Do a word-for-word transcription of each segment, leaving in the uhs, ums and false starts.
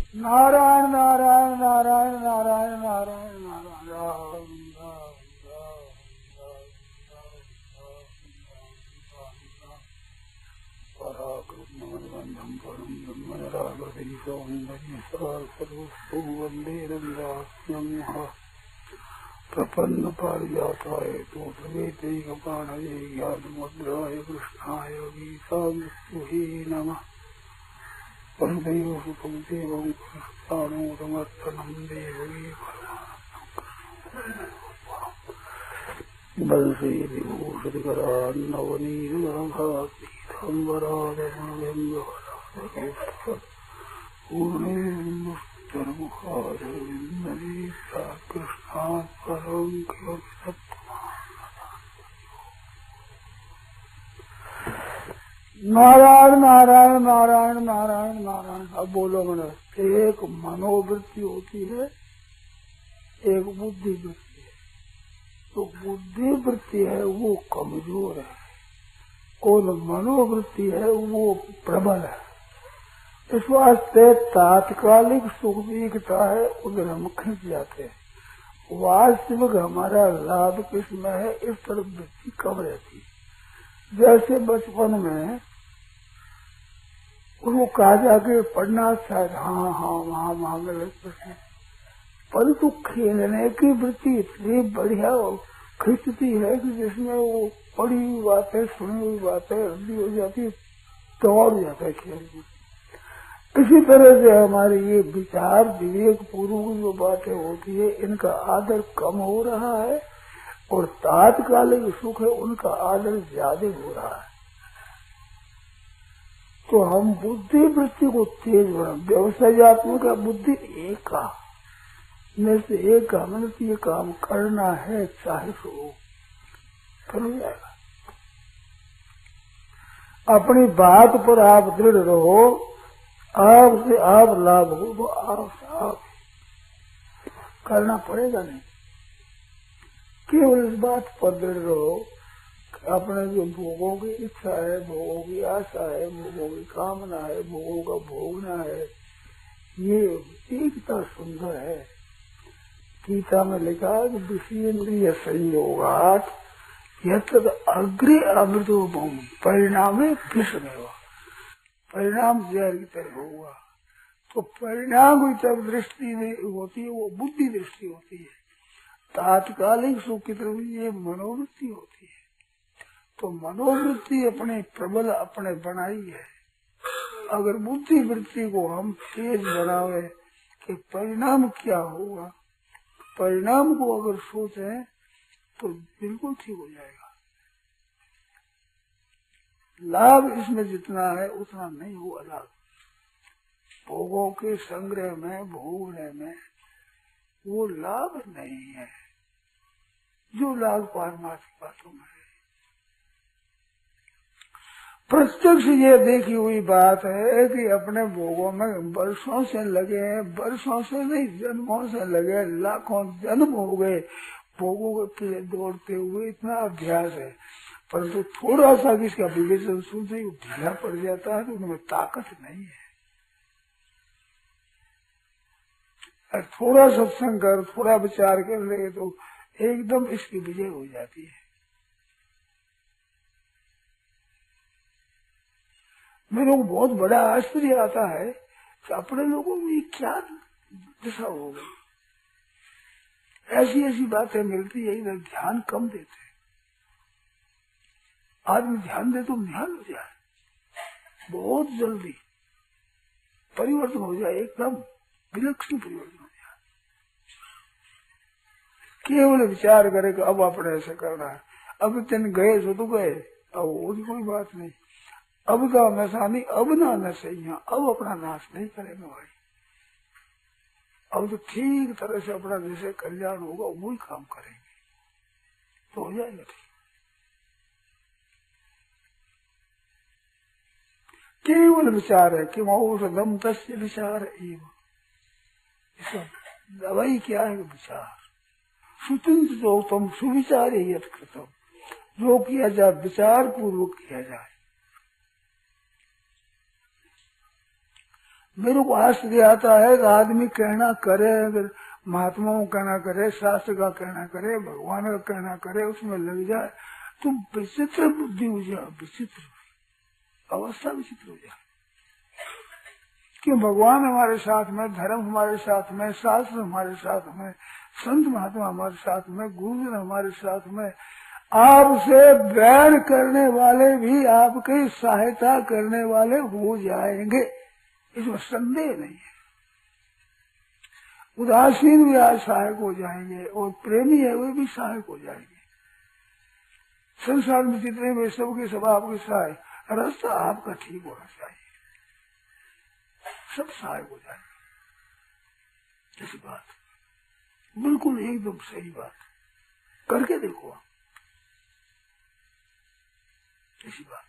नारायण नारायण नारायण नारायण नारायण नारायण पराकृष्णमनिबन्धं परं ब्रह्मनिरागरीशोऽन्वयसर्वस्तु वन्दे रविदास्यं प्रपन्न पारिजाताय तोत्रवेदैकपाणये ज्ञानमुद्राय कृष्णाय गीतामृत्युहे नमः। वसुदैव सुतं देवं कृष्णानुमर्तनं देवकी परमानन्दं वंशे विभूषितकरान्नवनीतराभातीथम्बराधमयङ्गवराधकेशव पूर्णेन्दुस्तरमुखारविन्दने कृष्णात् परं किमपि नारायण नारायण नारायण नारायण नारायण। अब बोलो मैंने, एक मनोवृत्ति होती है, एक बुद्धि वृत्ति है। तो बुद्धि वृत्ति है वो कमजोर है और मनोवृत्ति है वो प्रबल है। इस वास्ते तात्कालिक सुख दिखता है, उधर हम खींच जाते हैं। वास्तविक हमारा लाभ किसमें है, इस तरफ वृत्ति कम रहती है। जैसे बचपन में उसको कहा जाके पढ़ना शायद हाँ हाँ वहाँ वहाँ गलत प्रश्न, परंतु खेलने की वृत्ति इतनी बढ़िया खींचती है कि जिसमें वो पढ़ी हुई बातें सुनी हुई बातें हल्दी हो जाती, दौड़ जाता है खेल में। इसी तरह से हमारे ये विचार विवेक पूर्वक जो बातें होती है, इनका आदर कम हो रहा है और तात्कालिक सुख है उनका आदर ज्यादा हो रहा है। तो हम बुद्धि वृत्ति को तेज बना, व्यवसायत्मक बुद्धि एक का से एक का मतलब ये काम करना है, चाहे सो कर जाएगा। अपनी बात पर आप दृढ़ रहो, आपसे आप लाभ हो तो आप से आप करना पड़ेगा नहीं। केवल इस बात पर दृढ़ रहो, अपने जो भोगों की इच्छा है, भोगों की आशा है, भोगों की कामना है, भोगों का भोगना है, ये एकता सुंदर है। गीता में लिखा है कि विषयेन्द्रिय संयोगात् यत्र अग्रे अमृतो भूम परिणामे विषमेवा। परिणाम जहर की तरह होगा, तो परिणाम की तरफ दृष्टि में होती है, वो बुद्धि दृष्टि होती है। तात्कालिक सुख की तरफ ये मनोवृत्ति होती है। तो मनोवृत्ति अपने प्रबल अपने बनाई है। अगर बुद्धि वृत्ति को हम तेज बनावे कि परिणाम क्या होगा, परिणाम को अगर सोचें तो बिल्कुल ठीक हो जाएगा। लाभ इसमें जितना है उतना नहीं हुआ लाभ। भोगों के संग्रह में, भोगने में वो लाभ नहीं है जो लाभ पारमार्थिक बातों में है। प्रत्यक्ष ये देखी हुई बात है कि अपने भोगों में वर्षों से लगे हैं, वर्षों से नहीं जन्मों से लगे, लाखों जन्म हो गए भोगों के पीछे दौड़ते हुए, इतना अभ्यास है। परंतु थोड़ा सा किसका विवेचन सुनते ही ढीला पड़ जाता है तो उनमें ताकत नहीं है। और थोड़ा सत्संग कर, थोड़ा विचार कर ले तो एकदम इसकी विजय हो जाती है। मेरे को बहुत बड़ा आश्चर्य आता है कि अपने लोगों में क्या दशा हो गई। ऐसी ऐसी बातें मिलती है, इधर ध्यान कम देते। आदमी ध्यान दे तो ध्यान हो जाए, बहुत जल्दी परिवर्तन हो जाए, एकदम विलक्षण परिवर्तन हो जाए। केवल विचार करे कि अब अपने ऐसे करना है, अब दिन गए सो तो गए, अब वो कोई बात नहीं, अब का नशा नहीं, अब ना नशे, अब अपना नाश नहीं करेंगे भाई। अब तो ठीक तरह से अपना जैसे कल्याण होगा वही काम करेंगे तो हो जाएगा ठीक। केवल विचार है कि औषधम तस्य विचार एवं। इसका दवाई क्या है? विचार। सुचिंत जो तुम सुविचार यत कृतम, जो किया जाए विचार पूर्वक किया जाए। मेरे को आश्चर्य आता है कि आदमी कहना करे, अगर महात्माओं कहना करे, शास्त्र का कहना करे, भगवान का कहना करे, उसमें लग जाए तो विचित्र बुद्धि हो जाए, विचित्र अवस्था विचित्र हो जाए। कि भगवान हमारे साथ में, धर्म हमारे साथ में, शास्त्र हमारे साथ में, संत महात्मा हमारे साथ में, गुरुजन हमारे साथ में, आपसे बैर करने वाले भी आपकी सहायता करने वाले हो जाएंगे, इसमें संदेह नहीं है। उदासीन भी आज सहायक हो जाएंगे और प्रेमी है वे भी सहायक हो जाएंगे। संसार में जितने भी सबके सब आपके सहाय, रास्ता आपका ठीक होना चाहिए, सब सहायक हो जाएंगे। ऐसी बात बिल्कुल एकदम सही बात, करके देखो आप, ऐसी बात।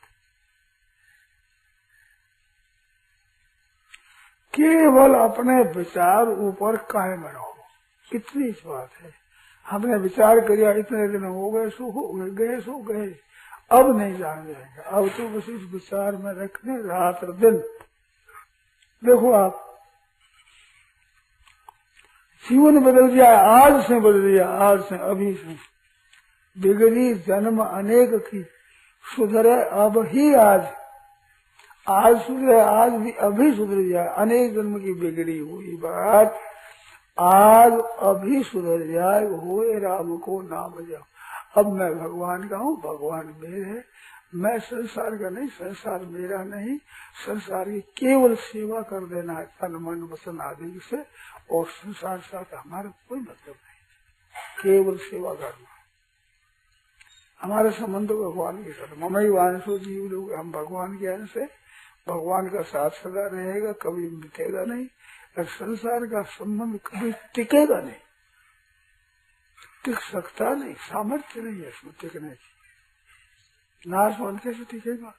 केवल अपने विचार ऊपर कायम रहो, कितनी इस बात है। हमने विचार किया, इतने दिन हो गए सो हो गए, गए सो गए, अब नहीं जान जाएंगे, अब तो बस इस विचार में रखने रात और दिन। देखो आप, जीवन बदल जाए, आज से बदल जाए, आज से, अभी से। बिगड़ी जन्म अनेक की, सुधरे अब ही आज, आज सुधरे आज भी अभी सुधर जाए। अनेक जन्म की बिगड़ी हुई बात आज अभी सुधर जाए, होए राम को नाम जप। अब मैं भगवान का हूँ, भगवान मेरे है, मैं संसार का नहीं, संसार मेरा नहीं। संसार की केवल सेवा कर देना है तन मन वचन आदि से, और संसार साथ हमारा कोई मतलब नहीं, केवल सेवा करना। हमारा संबंध भगवान के साथ, ममई वांशो जीव लोग, हम भगवान के अंश से, भगवान का साथ सदा रहेगा, कभी मिटेगा नहीं। और संसार का संबंध कभी टिकेगा नहीं, टिक सकता नहीं, सामर्थ्य नहीं है इसमें टिकने की। नाशवान कैसे टिकेगा?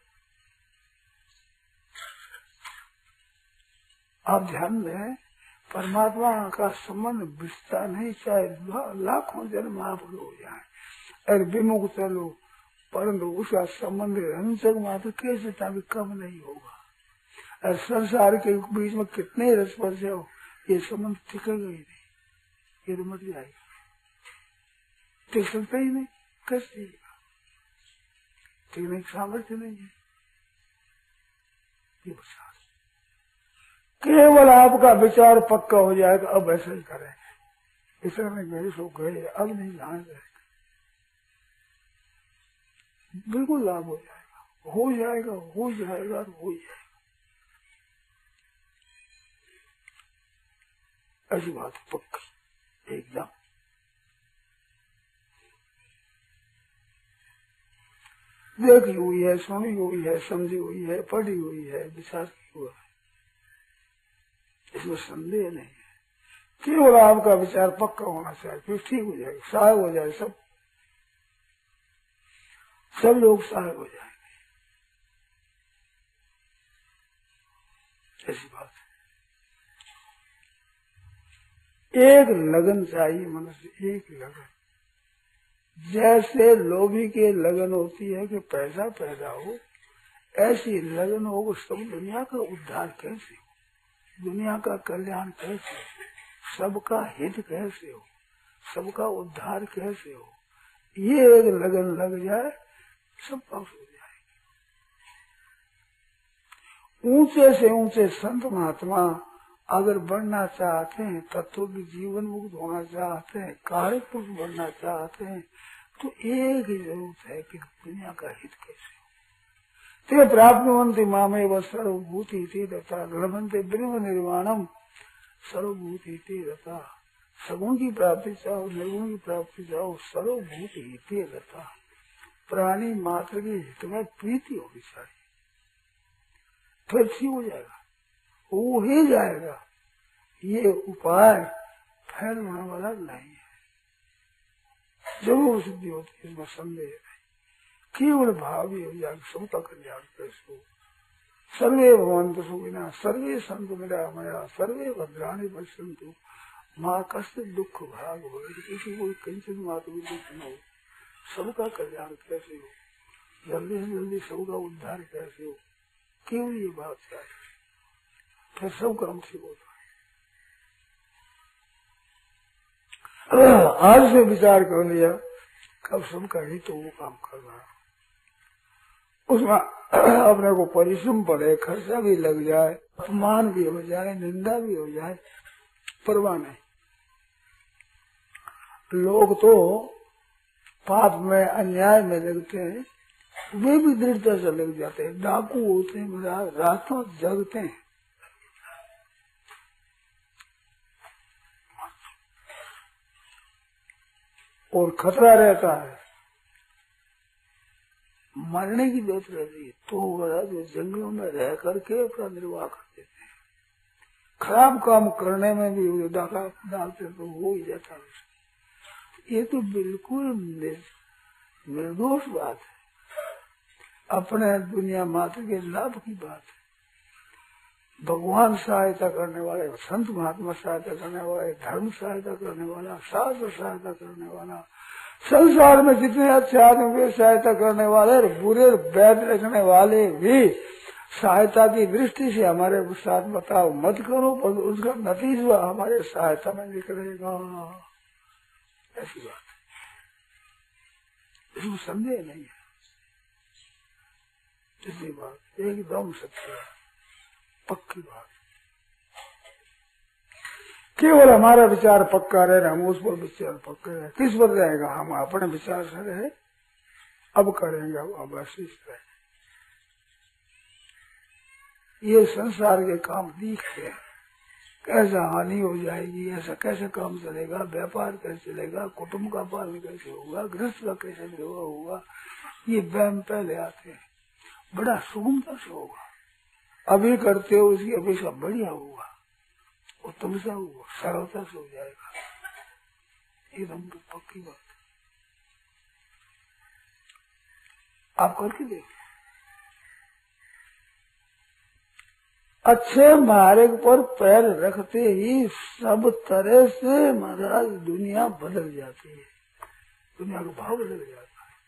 आप ध्यान दें, परमात्मा का संबंध बिछता नहीं, चाहे लाखों जन्म आप हो जाए, और विमुख चलो, परंतु उसका संबंध रंजक मात्र कैसे ताकि कम नहीं होगा। और संसार के बीच में कितने रसपर्श हो, ये संबंध टिकेगा ही नहीं, ये तो मट जाएगा, टिक सकता ही नहीं, कैसे टिकेगा? टिकने की सामर्थ्य नहीं है। ये बता, केवल आपका विचार पक्का हो जाएगा, अब ऐसा ही करेंगे, इस में गए सो गए, अब नहीं जान जाएगा, बिल्कुल लाभ हो जाएगा, हो जाएगा, हो जाएगा, हो जाएगा। ऐसी बात पक्की एकदम। देखी हुई है, सुनी हुई है, समझी हुई है, पढ़ी हुई है, विचार की हुआ है, इसमें संदेह नहीं है। केवल आपका विचार पक्का होना चाहिए, फिर ठीक हो जाएगा, सहायक हो जाए, सब सब लोग सहायक हो जाएंगे। ऐसी बात है। एक लगन चाहिए मनुष्य, एक लगन। जैसे लोभी के लगन होती है कि पैसा पैदा हो, ऐसी लगन हो सब दुनिया का उद्धार कैसे हो, दुनिया का कल्याण कैसे हो, सबका हित कैसे हो, सबका उद्धार कैसे हो, ये एक लगन लग जाए, सब पास हो जाएगी। ऊंचे से ऊंचे संत महात्मा अगर बढ़ना चाहते हैं, तत्व की जीवन मुक्त होना चाहते हैं, कार्य पुरुष बनना चाहते हैं, तो एक ही जरूरत है कि दुनिया का हित कैसे हो। ते प्राप्नुवन्ति मामे व सर्वभूति ते रता, लभन्ते ब्रह्म निर्वाणम सर्वभूति ते रता। सगुण की प्राप्ति चाहो, निर्गुण की प्राप्ति चाहो, सर्वभूति ते रता। प्राणी मात्र के हित में प्रीति होनी चाहिए, फिर ठीक हो जाएगा, हो ही जाएगा। ये उपाय फैल होने वाला नहीं है, जरूर सिद्धि होती है, इसमें संदेह नहीं। केवल भाव ही हो जाएगा, सबका कल्याण कैसे हो। सर्वे भवन्तु सुखिनः, सर्वे सन्तु निरामया, सर्वे भद्राणि पश्यन्तु मां कश्चित् दुख भाग भवेत्। किसी को किंचित मात्र भी दुख न हो, सबका कल्याण कैसे हो, जल्दी से जल्दी सबका उद्धार कैसे हो, केवल ये बात चाहिए, फिर सब काम ठीक हो जाए। आज से विचार कर लिया कब सबका हित तो वो काम करना है, उसमें अपने को परिश्रम पड़े, खर्चा भी लग जाए, अपमान भी हो जाए, निंदा भी हो जाए, परवाह नहीं। लोग तो पाप में अन्याय में लगते हैं, वे भी दृढ़ता से लग जाते हैं, डाकू होते हैं, रातों जगते हैं। और खतरा रहता है, मरने की बात रहती है तो बड़ा जो जंगलों में रह करके अपना निर्वाह कर देते हैं। खराब काम करने में भी डाका डालते तो हो ही जाता है। ये तो बिल्कुल निर्दोष बात है, अपने दुनिया मात्र के लाभ की बात है। भगवान सहायता करने वाले, संत महात्मा सहायता करने वाले, धर्म सहायता करने वाला, शास्त्र सहायता करने वाला, संसार में जितने अच्छे आदमी वे सहायता करने वाले, बुरे वैध रखने वाले भी सहायता की दृष्टि से हमारे साथ बताओ मत करो, पर उसका नतीजा हमारे सहायता में निकलेगा, ऐसी बात है, इसमें संदेह नहीं है। इतनी बात एकदम सत्य है, पक्की बात। केवल हमारा विचार पक्का रहे, हम उस पर विचार पक्का रहे, किस पर रहेगा, हम अपने विचार से रहे, अब करेंगे, अब ऐसे रहे। ये संसार के काम दिखते हैं, कैसा हानि हो जाएगी, ऐसा कैसे काम चलेगा, व्यापार कैसे चलेगा, कुटुंब का पालन कैसे होगा, गृहस्थ का कैसे निर्वाह होगा, ये वहम पहले आते हैं। बड़ा सुगमता से होगा, अभी करते हो उसकी अपेक्षा बढ़िया होगा, उत्तम सा होगा, सरलता से हो जाएगा, एकदम पक्की बात। आप करके देखिए, अच्छे मार्ग पर पैर रखते ही सब तरह से महाराज दुनिया बदल जाती है, दुनिया का भाव बदल जाता है।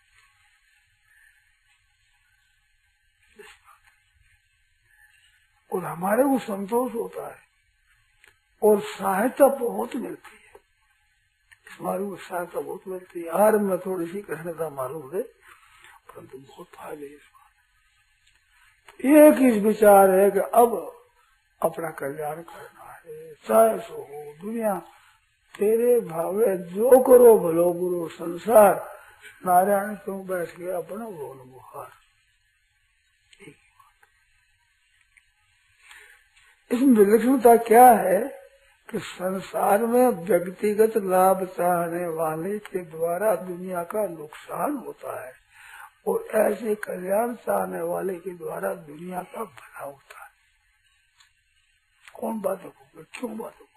और हमारे को संतोष होता है और सहायता बहुत मिलती है, इस मार्ग में सहायता बहुत मिलती है। आर में थोड़ी सी कठिनता मालूम है, परंतु बहुत फायदे इस बात। एक ही विचार है कि अब अपना कल्याण करना है, चाहे सो हो दुनिया तेरे भावे, जो करो भलो बुरो संसार, नारायण क्यों बैठ के अपना बोल बुहार। इसमें विलक्षणता क्या है कि संसार में व्यक्तिगत लाभ चाहने वाले के द्वारा दुनिया का नुकसान होता है, और ऐसे कल्याण चाहने वाले के द्वारा दुनिया का भला होता है। कौन बात होगा, क्यों बात होगा?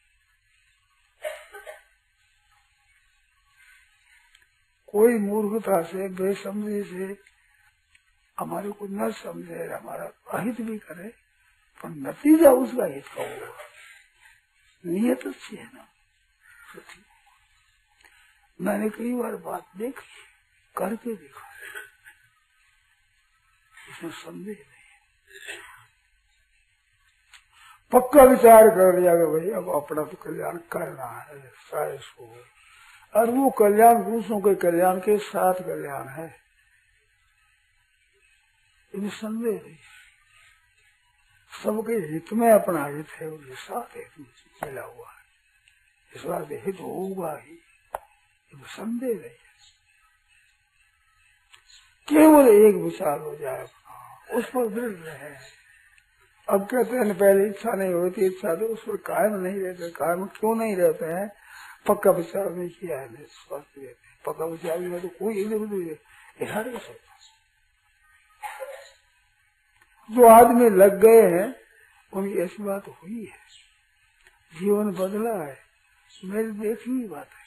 कोई मूर्खता से, बेसमझी से हमारे को न समझे, हमारा अहित भी करे, पर नतीजा उसका हित का होगा। नियत अच्छी है ना, मैंने कई बार बात देखी, करके देखा, इसमें संदेह नहीं है। पक्का विचार कर लिया कि भाई अब अपना तो कल्याण करना है, साइस हो, और वो कल्याण दूसरों के कल्याण के साथ कल्याण है, इसमें संदेह नहीं। सबके हित में अपना हित है, उसके साथ हित मिला हुआ है, इस बात हित होगा ही, इसमें संदेह नहीं है। केवल एक विचार हो जाए अपना, उस पर दृढ़ रहे। अब कहते हैं पहले इच्छा नहीं होती, इच्छा तो उस पर कायम नहीं रहते, कायम क्यों नहीं रहते हैं? पक्का विचार नहीं किया है, स्वास्थ्य रहते हैं। पक्का विचार में तो कोई इधर उधर हार नहीं सकता। जो आदमी लग गए हैं उनकी ऐसी बात हुई है, जीवन बदला है, मेरी देखी हुई बात है,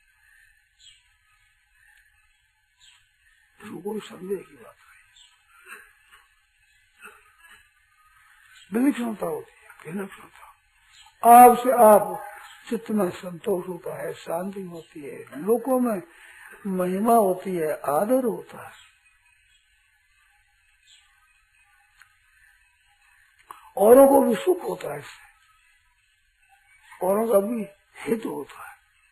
इसको कोई संदेह की बात नहीं। विलक्षणता होती है, विलक्षणता आपसे आप चित्त में संतोष होता है, शांति होती है, लोगों में महिमा होती है, आदर होता है, औरों को भी सुख होता है इससे, औरों का भी हित होता है।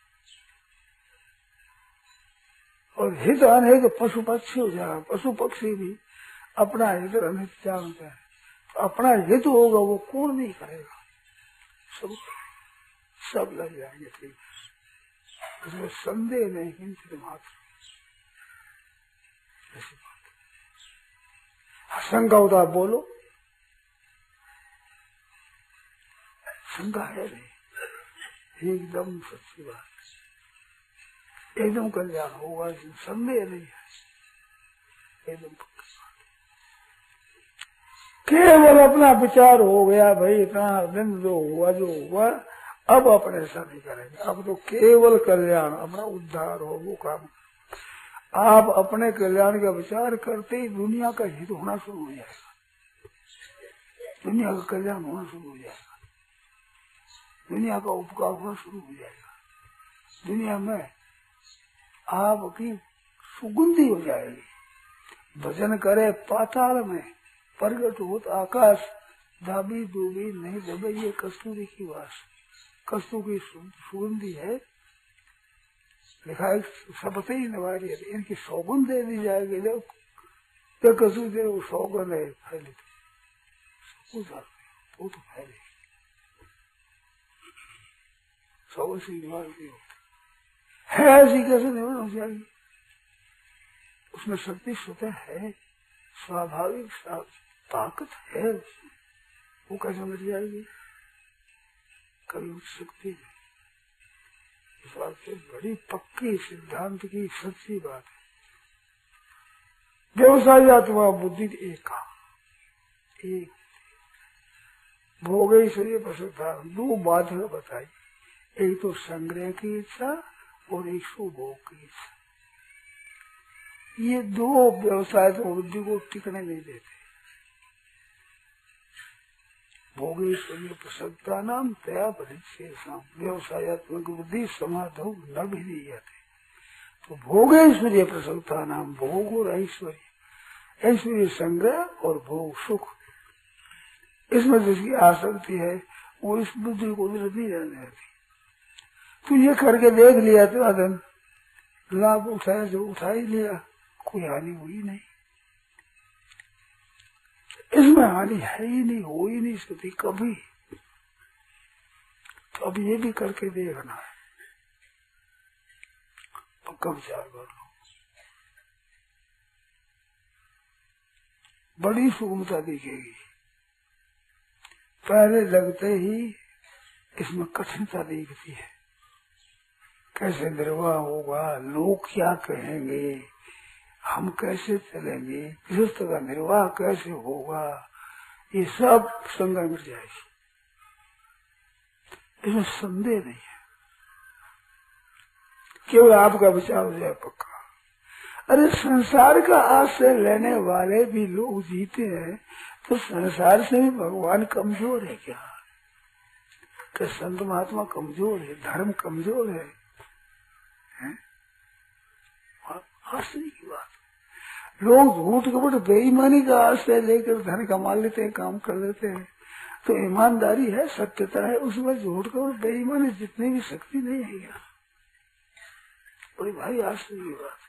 और हित अनहित पशु पक्षी हो जाएगा, पशु पक्षी भी अपना हित अनहित जानते हैं। तो अपना हित होगा वो कौन नहीं करेगा, सब सब लग जाएंगे ठीक, उसमें संदेह नहीं किंचित मात्र। ऐसी बात शंका होता बोलो, शंका है नहीं, एकदम सच्ची बात, एकदम कल्याण होगा, इसमें संदेह नहीं है, एकदम पक्की बात। केवल अपना विचार हो गया भाई, इतना दिन जो हुआ जो हुआ, अब अपने ऐसा नहीं करेंगे, अब तो केवल कल्याण, अपना उद्धार हो वो काम। आप अपने कल्याण का विचार करते ही दुनिया का हित होना शुरू हो जाएगा, दुनिया का कल्याण होना शुरू हो जाएगा, दुनिया का उपकार होना शुरू हो जाएगा, दुनिया में आपकी सुगंधी हो जाएगी। भजन करे पाताल में प्रगट होत आकाश, दाबी दूबी नहीं दबे ये कस्तूरी की वास। कस्तूरी सुगंधी है, लिखा है सबसे ही नवारी है, इनकी सौगंध दे दी जाएगी। जब जब कस्तूरी वो सौगंध है फैले तो वो तो फैले सौगंध से निवार नहीं होती है, ऐसी कैसे निवार हो जाएगी? उसमें शक्ति स्वतः है, स्वाभाविक ताकत है उसमें, वो कैसे मिल जाएगी? कभी उठ सकती है। इस बात से बड़ी पक्की सिद्धांत की सच्ची बात है। व्यवसाय अथवा बुद्धि एक का एक भोगेश्वरी प्रसुद्धा दो बाधा बताई, एक तो संग्रह की इच्छा और एक सुभोग की इच्छा। ये दो व्यवसाय तो बुद्धि को टिकने नहीं देते। भोगेश्वरी प्रसन्नता नाम तया परिच्छेषम व्यवसायत्मक बुद्धि समाधो न भी दी जाते। तो भोगेश्वरी प्रसन्नता नाम भोग और ऐश्वर्य, ऐश्वर्य संग्रह और भोग सुख, इसमें जिसकी आसक्ति है वो इस बुद्धि को नहीं रहने देती। तो ये करके देख लिया तो दिन लाभ उठाया, जो उठा ही लिया, कोई हानि हुई नहीं, इसमें हानि है ही नहीं, हो ही नहीं सकती कभी। तो अब ये भी करके देखना है, पक्का विचार कर लो, बड़ी सुगमता दिखेगी। पहले लगते ही इसमें कठिनता दिखती है, कैसे निर्वाह होगा, लोग क्या कहेंगे, हम कैसे चलेंगे, गृहस्थ का निर्वाह कैसे होगा, ये सब संदेह मिट जाएगी, इसमें संदेह नहीं है। केवल आपका विचार हो जाए पक्का। अरे संसार का आश्रय लेने वाले भी लोग जीते हैं, तो संसार से भी भगवान कमजोर है क्या? कि संत महात्मा कमजोर है, धर्म कमजोर है, है? आश्चर्य की बात। लोग झूठ कपट बेईमानी का आश्रय लेकर धन कमा लेते हैं, काम कर लेते हैं, तो ईमानदारी है, सत्यता है, उसमें झूठ कपट बेईमानी जितनी भी शक्ति नहीं है यार, बड़ी भाई आश्चर्य की बात।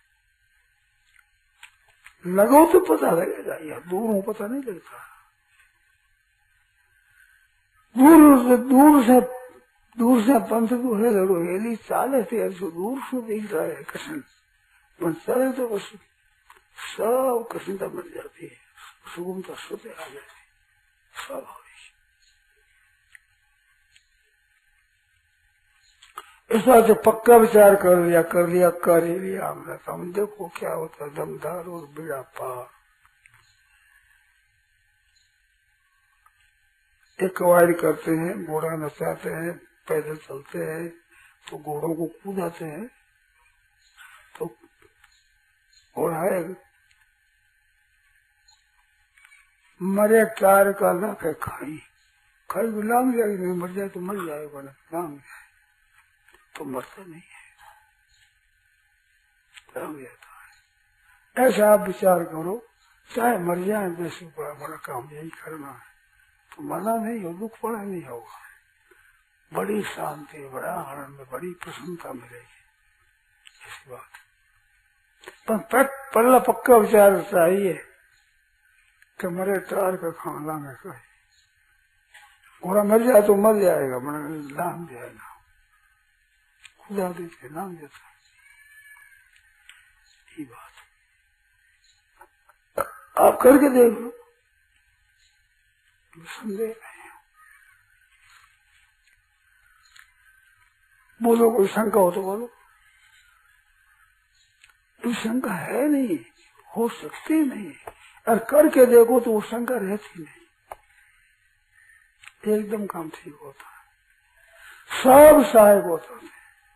लगो तो पता लगेगा यार, दूर पता नहीं लगता। दूर से दूर से दूर से पंथ को है रोहेली चाले थे, दूर से दिख रहा है कृष्ण, पर चले तो बस सब कृष्णता मिट जाती है, सुगमता सोते आ जाती है, स्वाभाविक। इस बात से पक्का विचार कर लिया कर लिया कर ही लिया हमने, तो हम देखो क्या होता है, दमदार और बिड़ा पार। एक कवायद करते हैं, घोड़ा नचाते हैं, पैदल चलते हैं, तो घोड़ों को कूदाते हैं, तो घोड़ा है मरे कार का ना के खाई खाई भी लांग जाएगी, नहीं मर जाए तो मर जाएगा, ना लांग जाए तो मरता नहीं है, लांग जाता है। ऐसा आप विचार करो, चाहे मर जाए वैसे बड़ा बड़ा काम यही करना है, तो मरना नहीं हो, दुख पड़ा नहीं होगा, बड़ी शांति, बड़ा आनंद, बड़ी प्रसन्नता मिलेगी। ऐसी बात पर पहला पक्का विचार चाहिए कि मरे तार का खाना में कहीं घोड़ा मर जाए तो मर जाएगा, मर नाम जाएगा, खुदा देते नाम देता। ये बात आप करके देख लो, संदेह नहीं। बोलो कोई शंका हो तो बोलो, तो शंका है नहीं, हो सकती नहीं, और करके देखो तो वो शंका रहती नहीं, एकदम काम ठीक होता है, सब सहायक होता है।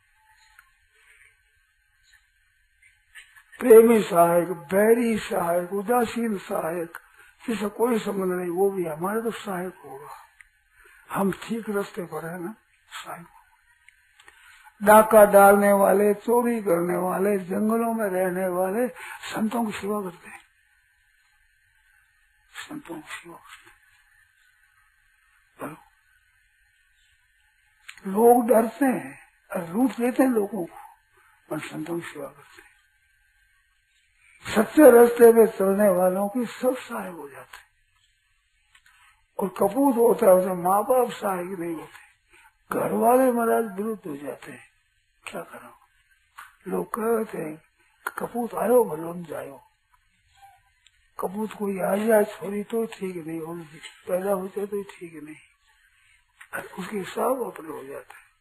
प्रेमी सहायक, बैरी सहायक, उदासीन सहायक, जिससे कोई संबंध नहीं, वो भी हमारे तो सहायक होगा। हम ठीक रास्ते पर है ना, सहायक। डाका डालने वाले, चोरी करने वाले, जंगलों में रहने वाले संतों की सेवा करते हैं, संतों की सेवा करते हैं। लोग डरते हैं और लूट लेते हैं लोगों को, पर संतों की सेवा करते हैं। सच्चे रास्ते में चलने वालों की सब सहायक हो जाते हैं। और कपूत होता है उसे माँ बाप सहायक नहीं होते, घर वाले महाराज विरुद्ध हो जाते हैं। क्या करो, लोग कहते हैं कपूत आयो भलोन जायो, कपूत कोई आ जाए छोरी तो ठीक नहीं, और पैदा होते तो ठीक नहीं, उसके सब अपने हो जाते हैं।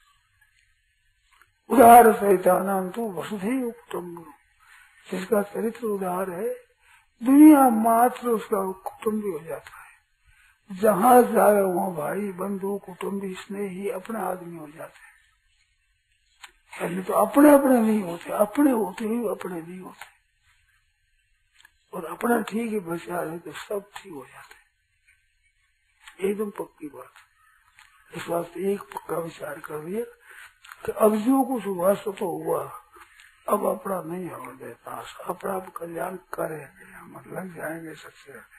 उदार सहितानाम तो वसुधैव कुटुम्बकम्, जिसका चरित्र उदार है, दुनिया मात्र उसका कुटुम्बी हो जाता है। जहाँ जाए वहाँ भाई बंधु कुटुम्बी स्नेही अपने आदमी हो जाते हैं। पहले तो अपने अपने नहीं होते, अपने होते ही अपने नहीं होते, और अपना ठीक ही बचा है तो सब ठीक हो जाते, एकदम पक्की बात। इस वास्ते एक पक्का विचार कर लिया कि अब जो कुछ हुआ सो तो हुआ, अब अपना नहीं हो देता, अपना कल्याण करेंगे, हम लग जाएंगे सच्चे रहते,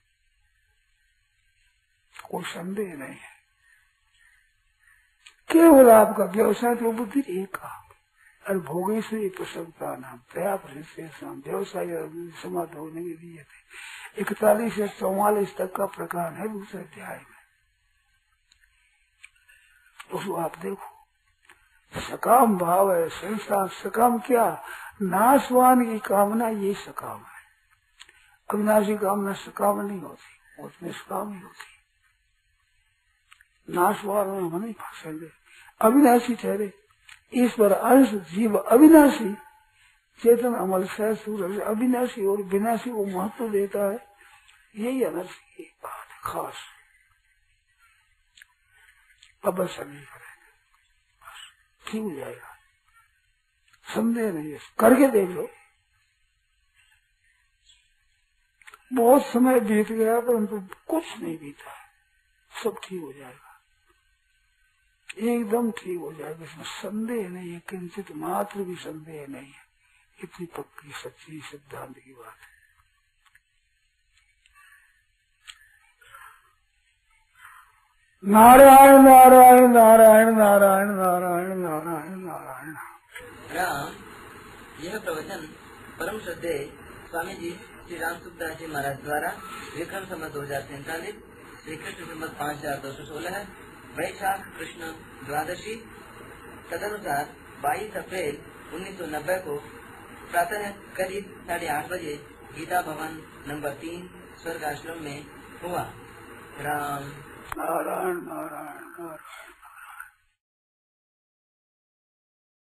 कोई संदेह नहीं है। केवल आपका व्यवसाय तो बुद्धि एक और भोगे से प्रसन्नता नाम प्रयास व्यवसाय समाप्त होने के लिए थे। इकतालीस से चौवालीस तक का प्रकार है दूसरे अध्याय में, उसको आप देखो। सकाम भाव है संसार, सकाम क्या, नाशवान की कामना ये सकाम है। अविनाशी कामना सकाम नहीं होती, उसमें सकाम ही होती। नाशवान में हम नहीं फंसेंगे, अविनाशी ठहरे ईश्वर अंश जीव अविनाशी चेतन अमल सह सूरज अविनाशी और विनाशी को महत्व देता है, यही अनर्थ की बात है खास। अवश्य नहीं करेंगे, बस ठीक हो जाएगा, संदेह नहीं है, करके देख लो। बहुत समय बीत गया परंतु कुछ नहीं बीता, सब ठीक हो जाएगा, एकदम ठीक हो जाएगा, इसमें संदेह नहीं है, किंचित मात्र भी संदेह नहीं है। इतनी पक्की सच्ची सिद्धांत की बात है। नारायण नारायण नारायण नारायण नारायण नारायण नारायण राम। यह प्रवचन परम श्रद्धेय स्वामी जी श्री राम सुखदास जी महाराज द्वारा विक्रम संवत दो हजार तैतालीस श्री कृष्ण संवत पाँच हजार दो सौ सोलह वैशाख कृष्ण द्वादशी तदनुसार बाईस अप्रैल उन्नीस सौ नब्बे को प्रातः करीब साढ़े आठ बजे गीता भवन नंबर तीन स्वर्ग आश्रम में हुआ। राम नारायण नारायण नारायण।